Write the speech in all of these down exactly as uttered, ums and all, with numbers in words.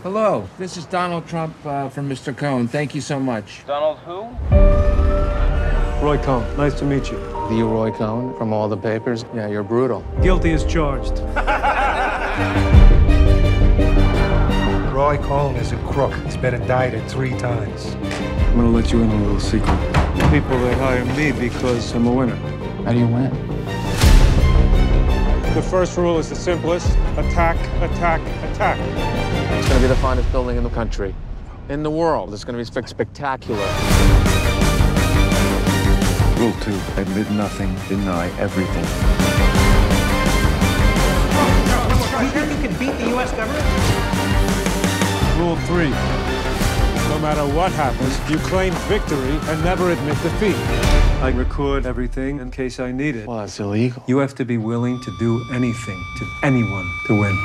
Hello, this is Donald Trump uh, from Mister Cohen. Thank you so much. Donald who? Roy Cohn, nice to meet you. The Roy Cohen from all the papers? Yeah, you're brutal. Guilty as charged. Roy Cohn is a crook. He's been indicted three times. I'm gonna let you in on a little secret. People, they hire me because I'm a winner. How do you win? The first rule is the simplest. Attack, attack, attack. It's going to be the finest building in the country. In the world. It's going to be spe- spectacular. Rule two, admit nothing, deny everything. Do you think you can beat the U S government? Rule three, no matter what happens, you claim victory and never admit defeat. I record everything in case I need it. Well, that's illegal. You have to be willing to do anything to anyone to win.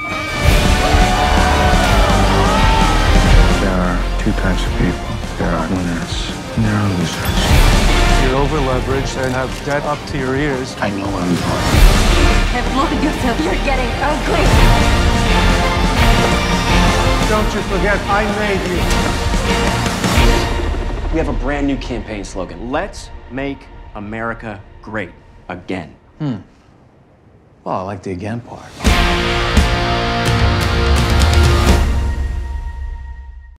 There are two types of people. There are winners and there are losers. You're over-leveraged and have debt up to your ears. I know what I'm doing. Have looked at yourself. You're getting ugly. Don't you forget, I made you. We have a brand new campaign slogan. Let's make America great again. Hmm. Well, I like the again part.